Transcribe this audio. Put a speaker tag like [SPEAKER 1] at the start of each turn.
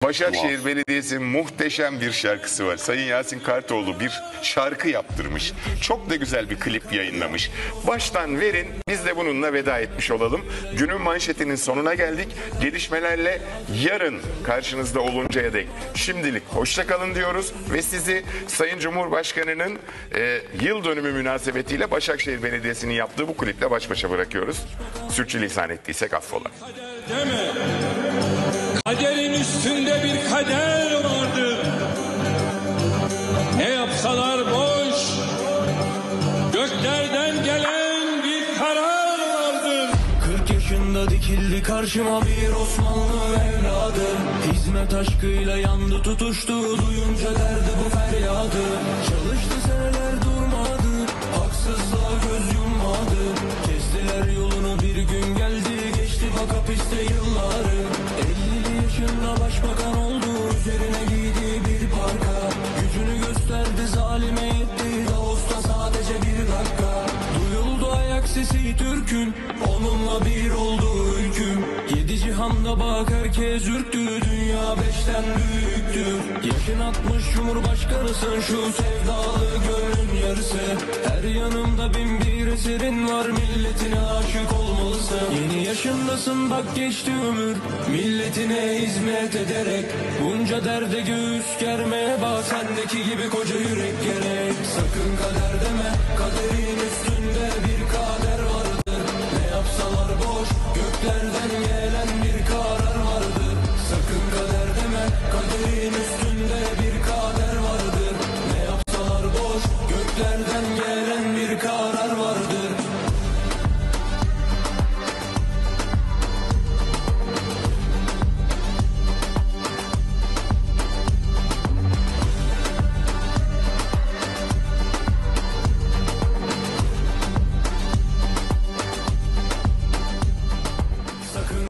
[SPEAKER 1] Başakşehir Belediyesi muhteşem bir şarkısı var. Sayın Yasin Kartoğlu bir şarkı yaptırmış. Çok da güzel bir klip yayınlamış. Baştan verin, biz de bununla veda etmiş olalım. Günün manşetinin sonuna geldik. Gelişmelerle yarın karşınızda oluncaya dek şimdilik hoşça kalın diyoruz ve sizi Sayın Cumhurbaşkanı'nın yıl dönümü münasebetiyle Başakşehir Belediyesi'nin yaptığı bu kliple baş başa bırakıyoruz. Sürçülisan ettiysek affola.
[SPEAKER 2] Deme. Kaderin üstünde bir kader vardır. Ne yapsalar boş. Göklerden gelen bir karar vardır.
[SPEAKER 3] 40 yaşında dikildi karşıma bir Osmanlı evladı. Hizmet aşkıyla yandı tutuştu, duyunca derdi bu feryadı. Çalıştı seneler durmadı, haksızlığa göz yummadı. Kestiler yolunu bir gün geldi, geçti bak hapiste yılları. 50 yaşında başbakan oldu, üzerine giydiği bir parka. Gücünü gösterdi, zalime yetti, Ağustos sadece bir dakika. Duyuldu ayak sesi Türk'ün, onunla bir oldu ülküm. 7 cihanda bak herkes ürktü, dünya 5'ten büyüktür. Yaşın 60 cumhurbaşkanısın, şu sevdalı gönlün yarısı. Her yanımda bin bir eserin var, milletine aşık olmalısın. Yeni yaşındasın bak geçti ömür, milletine hizmet ederek. Bunca derde göğüs germeye bak, sendeki gibi koca yürek gerek. Sakın kader deme, kaderin üstünde bir kader vardır. Ne yapsalar boş, göklerden gelen bir karar vardır. Sakın kader deme, kaderin üstünde